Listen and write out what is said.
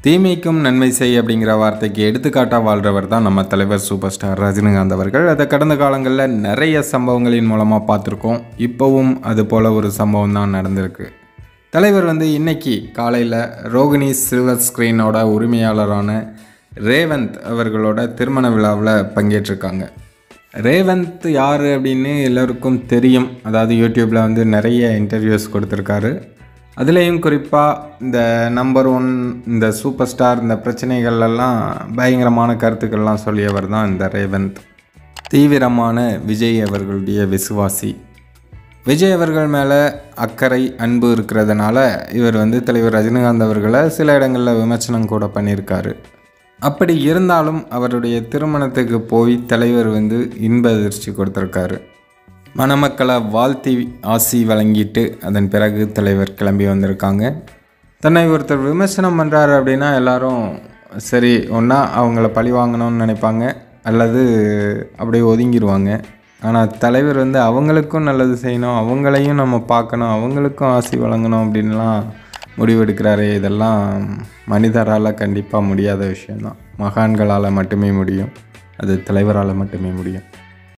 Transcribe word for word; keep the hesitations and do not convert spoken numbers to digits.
தீமைக்கும் நன்மை செய் அப்படிங்கிற வார்த்தைக்கு எடுத்துக்காட்டாக வாழ்கிறவர் தான் நம்ம தலைவர் சூப்பர் ஸ்டார் ரஜினிகாந்த் அவர்கள். அதை கடந்த காலங்களில் நிறைய சம்பவங்களின் மூலமாக பார்த்துருக்கோம். இப்போவும் அது போல் ஒரு சம்பவம் தான் நடந்திருக்கு. தலைவர் வந்து இன்னைக்கு காலையில் ரோகிணி சில்வர் ஸ்க்ரீனோட உரிமையாளரான ரேவந்த் அவர்களோட திருமண விழாவில் பங்கேற்றிருக்காங்க. ரேவந்த் யார் அப்படின்னு எல்லோருக்கும் தெரியும். அதாவது யூடியூப்பில் வந்து நிறைய இன்டர்வியூஸ் கொடுத்துருக்காரு. அதுலேயும் குறிப்பாக இந்த நம்பர் ஒன் இந்த சூப்பர் ஸ்டார் இந்த பிரச்சனைகள்லாம் பயங்கரமான கருத்துக்கள்லாம் சொல்லியவர் தான் இந்த ரேவந்த். தீவிரமான விஜய் அவர்களுடைய விசுவாசி. விஜய் அவர்கள் மேலே அக்கறை அன்பு இருக்கிறதுனால இவர் வந்து தலைவர் ரஜினிகாந்த் அவர்களை சில இடங்களில் விமர்சனம் கூட பண்ணியிருக்காரு. அப்படி இருந்தாலும் அவருடைய திருமணத்துக்கு போய் தலைவர் வந்து இன்ப அதிர்ச்சி கொடுத்துருக்காரு. மணமக்களை வாழ்த்தி ஆசி வழங்கிட்டு அதன் பிறகு தலைவர் கிளம்பி வந்திருக்காங்க. தன்னை ஒருத்தர் விமர்சனம் பண்ணுறாரு அப்படின்னா எல்லாரும் சரி ஒன்றா அவங்கள பழி வாங்கணும்னு நினைப்பாங்க, அல்லது அப்படியே ஒதுங்கிடுவாங்க. ஆனால் தலைவர் வந்து அவங்களுக்கும் நல்லது செய்யணும், அவங்களையும் நம்ம பார்க்கணும், அவங்களுக்கும் ஆசி வழங்கணும் அப்படின்லாம் முடிவெடுக்கிறாரு. இதெல்லாம் மனிதரால் கண்டிப்பாக முடியாத விஷயந்தான். மகான்களால் மட்டுமே முடியும், அது தலைவரால் மட்டுமே முடியும்.